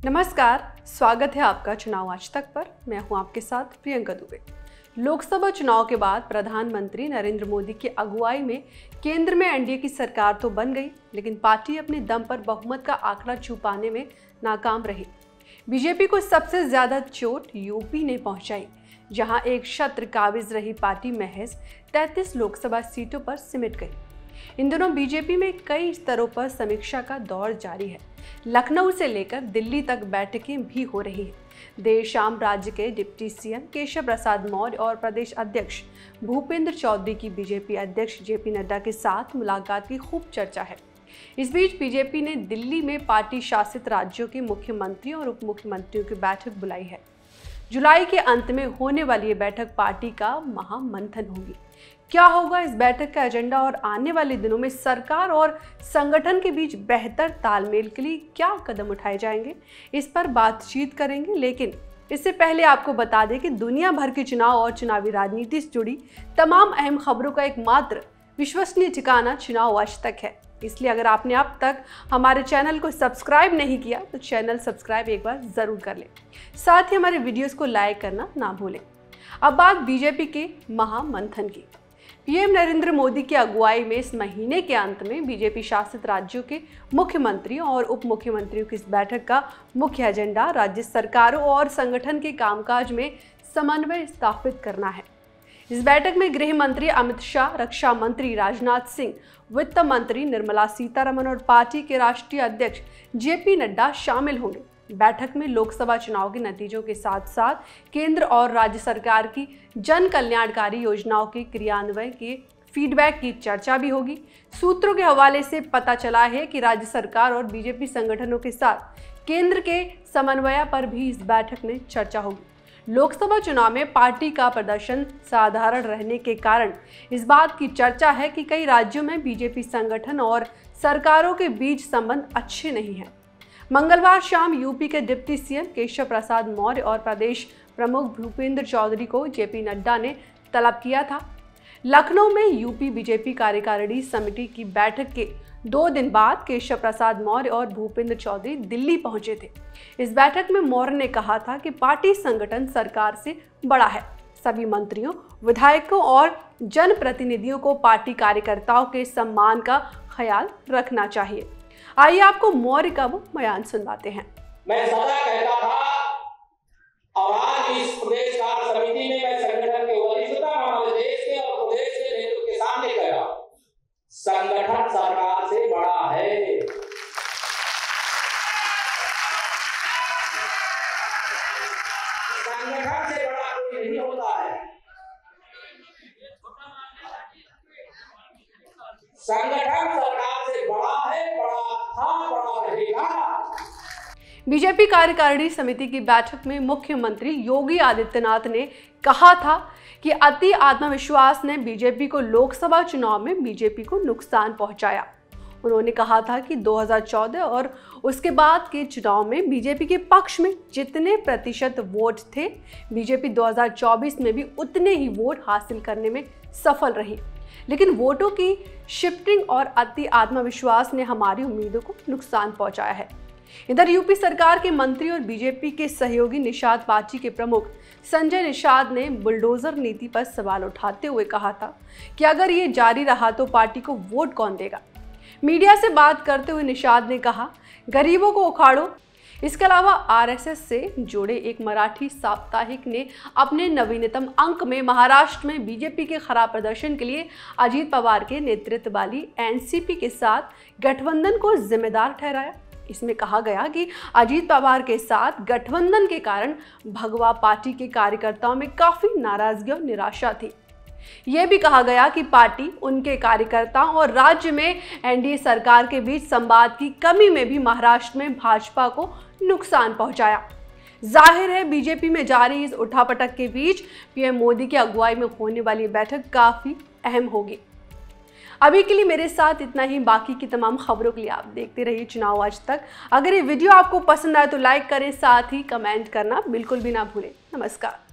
नमस्कार, स्वागत है आपका चुनाव आज तक पर। मैं हूं आपके साथ प्रियंका दुबे। लोकसभा चुनाव के बाद प्रधानमंत्री नरेंद्र मोदी की अगुवाई में केंद्र में एनडीए की सरकार तो बन गई, लेकिन पार्टी अपने दम पर बहुमत का आंकड़ा छू पाने में नाकाम रही। बीजेपी को सबसे ज्यादा चोट यूपी ने पहुंचाई, जहां एक शत्र काबिज रही पार्टी महज 33 लोकसभा सीटों पर सिमट गई। इन दिनों बीजेपी में कई स्तरों पर समीक्षा का दौर जारी है। लखनऊ से लेकर दिल्ली तक बैठकें भी हो रही हैं। देर शाम राज्य के डिप्टी सीएम केशव प्रसाद मौर्य और प्रदेश अध्यक्ष भूपेंद्र चौधरी की बीजेपी अध्यक्ष जेपी नड्डा के साथ मुलाकात की खूब चर्चा है। इस बीच बीजेपी ने दिल्ली में पार्टी शासित राज्यों के मुख्यमंत्रियों और उप मुख्यमंत्रियों की बैठक बुलाई है। जुलाई के अंत में होने वाली ये बैठक पार्टी का महामंथन होगी। क्या होगा इस बैठक का एजेंडा और आने वाले दिनों में सरकार और संगठन के बीच बेहतर तालमेल के लिए क्या कदम उठाए जाएंगे, इस पर बातचीत करेंगे। लेकिन इससे पहले आपको बता दें कि दुनिया भर के चुनाव और चुनावी राजनीति से जुड़ी तमाम अहम खबरों का एकमात्र विश्वसनीय ठिकाना चुनाव आज तक है। इसलिए अगर आपने अब तक हमारे चैनल को सब्सक्राइब नहीं किया तो चैनल सब्सक्राइब एक बार जरूर कर लें। साथ ही हमारे वीडियोस को लाइक करना ना भूलें। अब बात बीजेपी के महामंथन की। पीएम नरेंद्र मोदी की अगुवाई में इस महीने के अंत में बीजेपी शासित राज्यों के मुख्यमंत्रियों और उप मुख्यमंत्रियों की इस बैठक का मुख्य एजेंडा राज्य सरकारों और संगठन के कामकाज में समन्वय स्थापित करना है। इस बैठक में गृह मंत्री अमित शाह, रक्षा मंत्री राजनाथ सिंह, वित्त मंत्री निर्मला सीतारमण और पार्टी के राष्ट्रीय अध्यक्ष जेपी नड्डा शामिल होंगे। बैठक में लोकसभा चुनाव के नतीजों के साथ साथ केंद्र और राज्य सरकार की जन कल्याणकारी योजनाओं के क्रियान्वयन के फीडबैक की चर्चा भी होगी। सूत्रों के हवाले से पता चला है कि राज्य सरकार और बीजेपी संगठनों के साथ केंद्र के समन्वय पर भी इस बैठक में चर्चा होगी। लोकसभा चुनाव में पार्टी का प्रदर्शन साधारण रहने के कारण इस बात की चर्चा है कि कई राज्यों में बीजेपी संगठन और सरकारों के बीच संबंध अच्छे नहीं हैं। मंगलवार शाम यूपी के डिप्टी सीएम केशव प्रसाद मौर्य और प्रदेश प्रमुख भूपेंद्र चौधरी को जेपी नड्डा ने तलब किया था। लखनऊ में यूपी बीजेपी कार्यकारिणी समिति की बैठक के 2 दिन बाद केशव प्रसाद मौर्य और भूपेंद्र चौधरी दिल्ली पहुंचे थे। इस बैठक में मौर्य ने कहा था कि पार्टी संगठन सरकार से बड़ा है। सभी मंत्रियों, विधायकों और जनप्रतिनिधियों को पार्टी कार्यकर्ताओं के सम्मान का ख्याल रखना चाहिए। आइए आपको मौर्य का वो बयान सुनवाते हैं। मैं सदा कहता था और आज इस प्रदेश कार्य समिति में मैं संगठन के वरिष्ठता हमारे देश के और प्रदेश के नेतृत्व के सामने कह रहा हूं, संगठन सरकार से बड़ा है। संगठन से बड़ा कोई नहीं होता है। संगठन सरकार से बड़ा है, बड़ा था, बड़ा रहेगा। बीजेपी कार्यकारिणी समिति की बैठक में मुख्यमंत्री योगी आदित्यनाथ ने कहा था कि अति आत्मविश्वास ने बीजेपी को लोकसभा चुनाव में बीजेपी को नुकसान पहुंचाया। उन्होंने कहा था कि 2014 और उसके बाद के चुनाव में बीजेपी के पक्ष में जितने प्रतिशत वोट थे, बीजेपी 2024 में भी उतने ही वोट हासिल करने में सफल रही। लेकिन वोटों की शिफ्टिंग और अति आत्मविश्वास ने हमारी उम्मीदों को नुकसान पहुंचाया है। इधर यूपी सरकार के मंत्री और बीजेपी के सहयोगी निषाद पार्टी के प्रमुख संजय निषाद ने बुलडोजर नीति पर सवाल उठाते हुए कहा था कि अगर ये जारी रहा तो पार्टी को वोट कौन देगा। मीडिया से बात करते हुए निषाद ने कहा, गरीबों को उखाड़ो। इसके अलावा आरएसएस से जुड़े एक मराठी साप्ताहिक ने अपने नवीनतम अंक में महाराष्ट्र में बीजेपी के खराब प्रदर्शन के लिए अजीत पवार के नेतृत्व वाली एनसीपी के साथ गठबंधन को जिम्मेदार ठहराया। इसमें कहा गया कि अजीत पवार के साथ गठबंधन के कारण भगवा पार्टी के कार्यकर्ताओं में काफी नाराजगी और निराशा थी। यह भी कहा गया कि पार्टी, उनके कार्यकर्ताओं और राज्य में एनडीए सरकार के बीच संवाद की कमी में भी महाराष्ट्र में भाजपा को नुकसान पहुंचाया। जाहिर है बीजेपी में जारी इस उठापटक के बीच पीएम मोदी की अगुवाई में होने वाली बैठक काफी अहम होगी। अभी के लिए मेरे साथ इतना ही। बाकी की तमाम खबरों के लिए आप देखते रहिए चुनाव आज तक। अगर ये वीडियो आपको पसंद आए तो लाइक करें, साथ ही कमेंट करना बिल्कुल भी ना भूलें। नमस्कार।